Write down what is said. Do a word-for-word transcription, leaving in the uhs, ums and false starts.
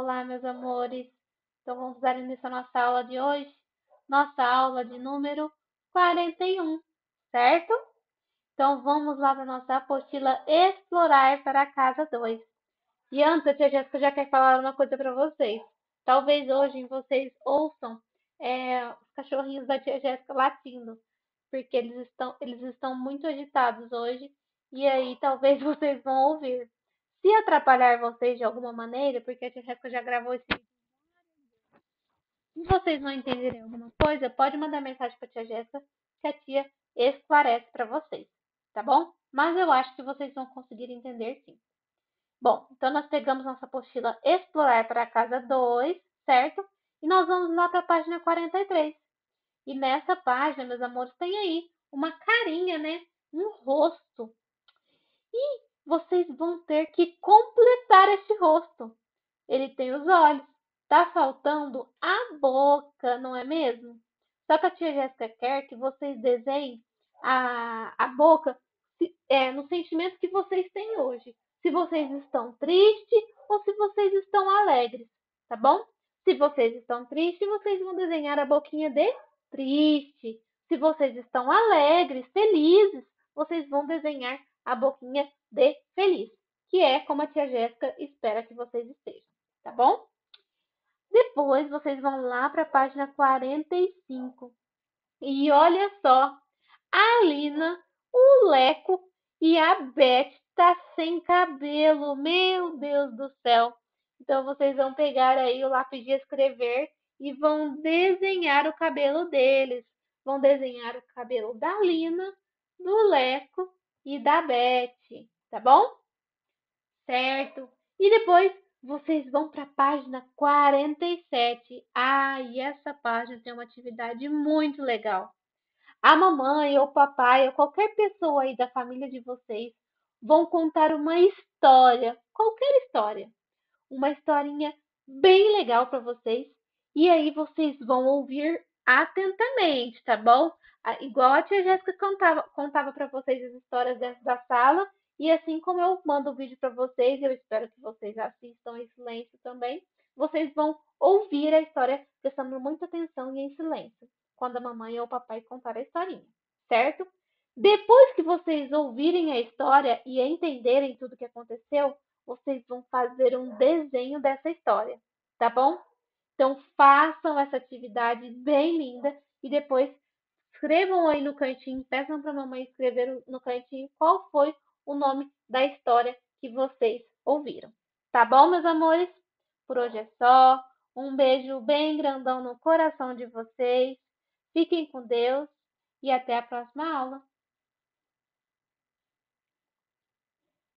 Olá, meus amores. Então, vamos dar início à nossa aula de hoje. Nossa aula de número quarenta e um, certo? Então, vamos lá para a nossa apostila Explorar para a Casa dois. E antes, a tia Jéssica já quer falar uma coisa para vocês. Talvez hoje vocês ouçam é, os cachorrinhos da tia Jéssica latindo, porque eles estão, eles estão muito agitados hoje. E aí, talvez vocês vão ouvir. Se atrapalhar vocês de alguma maneira, porque a tia Jéssica já gravou esse vídeo. Se vocês não entenderem alguma coisa, pode mandar mensagem para a tia Jéssica, que a tia esclarece para vocês, tá bom? Mas eu acho que vocês vão conseguir entender sim. Bom, então nós pegamos nossa apostila Explorar para a Casa dois, certo? E nós vamos lá para a página quarenta e três. E nessa página, meus amores, tem aí uma carinha, né? Um rosto. E vocês vão ter que completar este rosto. Ele tem os olhos. Tá faltando a boca, não é mesmo? Só que a tia Jéssica quer que vocês desenhem a, a boca é, no sentimento que vocês têm hoje. Se vocês estão tristes ou se vocês estão alegres, tá bom? Se vocês estão tristes, vocês vão desenhar a boquinha de triste. Se vocês estão alegres, felizes, vocês vão desenhar a boquinha de feliz, que é como a tia Jéssica espera que vocês estejam, tá bom? Depois vocês vão lá para a página quarenta e cinco. E olha só, a Lina, o Leco e a Beth tá sem cabelo. Meu Deus do céu. Então vocês vão pegar aí o lápis de escrever e vão desenhar o cabelo deles. Vão desenhar o cabelo da Lina, do Leco e da Beth, tá bom? Certo. E depois vocês vão para a página quarenta e sete. Ah, e essa página tem uma atividade muito legal. A mamãe ou o papai ou qualquer pessoa aí da família de vocês vão contar uma história, qualquer história, uma historinha bem legal para vocês. E aí vocês vão ouvir atentamente, tá bom? Ah, igual a tia Jéssica contava, contava para vocês as histórias dentro da sala. E assim como eu mando o vídeo para vocês, eu espero que vocês assistam em silêncio também. Vocês vão ouvir a história prestando muita atenção e em silêncio, quando a mamãe ou o papai contar a historinha, certo? Depois que vocês ouvirem a história e entenderem tudo o que aconteceu, vocês vão fazer um desenho dessa história, tá bom? Então façam essa atividade bem linda e depois escrevam aí no cantinho, peçam para a mamãe escrever no cantinho qual foi o nome da história que vocês ouviram. Tá bom, meus amores? Por hoje é só. Um beijo bem grandão no coração de vocês. Fiquem com Deus e até a próxima aula.